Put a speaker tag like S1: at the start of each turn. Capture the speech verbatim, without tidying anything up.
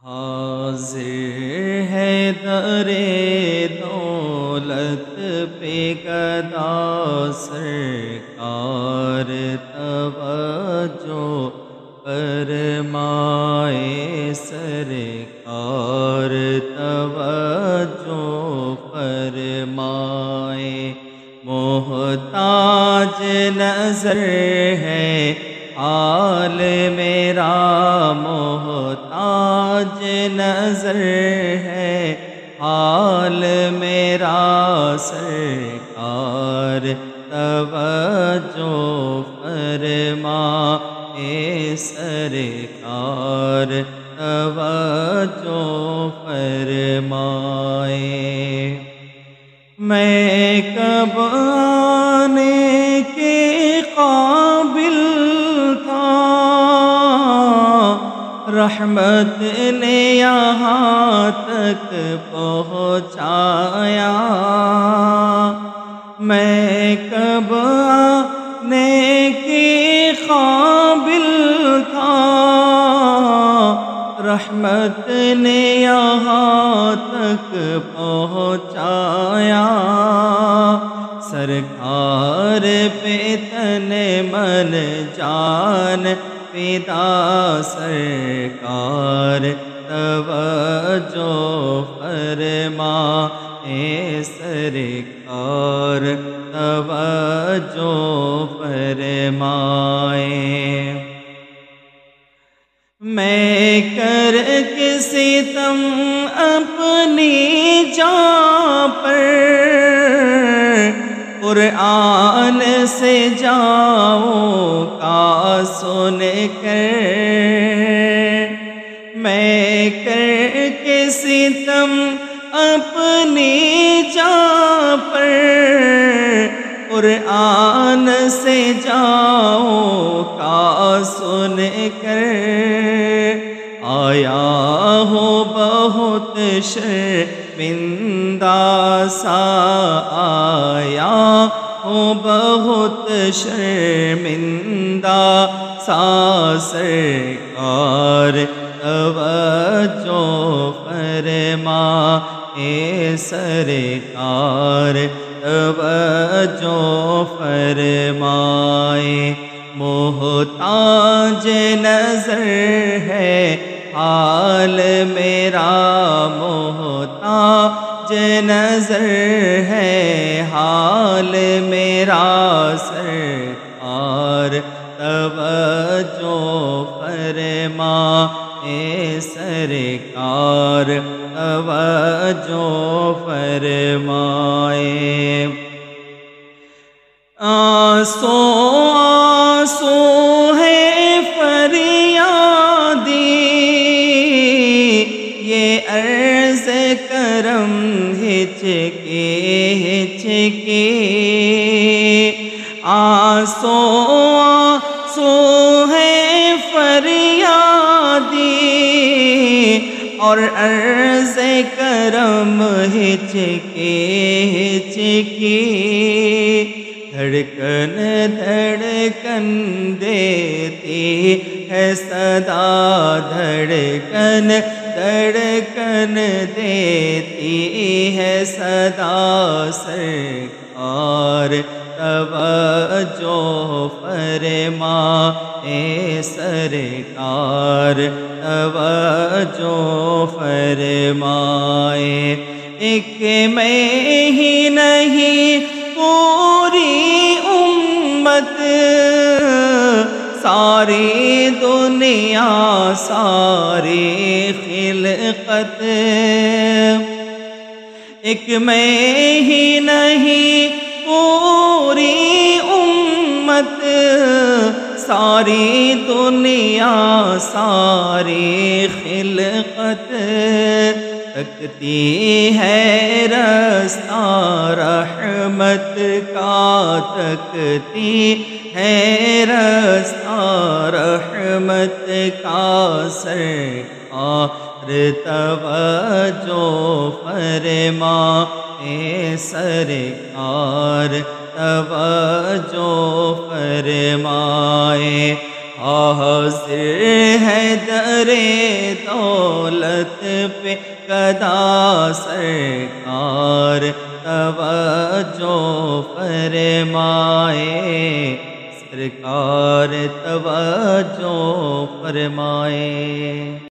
S1: حاضر ہے در دولت پہ گدا سرکار توجہ فرمائے، سرکار توجہ فرمائے۔ محتاج نظر ہے حال میرا، محتاج نظر ہے حال میرا، سرکار توجہ فرمائے، سرکار توجہ فرمائے۔ میں کب آنے کے قابل تھا، رحمت نے یہاں تک پہنچایا۔ میں کب آنے کے قابل تھا، رحمت نے یہاں تک پہنچایا۔ سرکار پہ تن من جان فدا، سرکار توجہ فرمائے، سرکار توجہ فرمائے۔ میں کر کے ستم اپنی جان پر، قرآن سے جاؤں کا سن کر۔ میں کر کے ستم اپنی جان پر، قرآن سے جاؤں کا سن کر۔ آیا ہو بہت شرمندہ سا، آیا ہو بہت شرمندہ سا، سرکار توجہ فرمائے، سرکار توجہ فرمائے۔ محتاج نظر ہے حال میرا، محتاج نظر ہے حال میرا، سرکار توجہ فرمائے، سرکار توجہ فرمائے۔ آنسو آنسو ہے فریادی، یہ عرض کرم ہچکی ہچکی۔ آنسو آنسو ہے فریادی، اور عرض کرم ہچکی ہچکی۔ دھڑکن دھڑکن دیتی ہے صدا، دھڑکن دھڑکن دیتی ہے صدا، سرکار توجہ فرمائے، سرکار توجہ فرمائے۔ ایک میں ہی نہیں پوری امت، ساری دنیا ساری خلقت، ایک میں ہی نہیں پوری امت، ساری دنیا ساری خلقت، تکتی ہے رستہ رحمت کا، تکتی ہے رستہ رحمت کا، سرکار توجہ فرمائے، سرکار توجہ فرمائے۔ حاضر ہے در دولت پہ قدا سرکار توجہ فرمائے سرکار توجہ فرمائے۔